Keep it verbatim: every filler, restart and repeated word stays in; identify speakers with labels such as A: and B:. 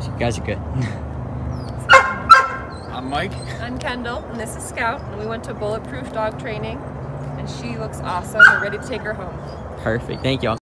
A: You guys are good.
B: I'm Mike.
C: I'm Kendall, and this is Scout, and we went to Bulletproof Dog Training, and she looks awesome. We're ready to take her home.
A: Perfect. Thank you all.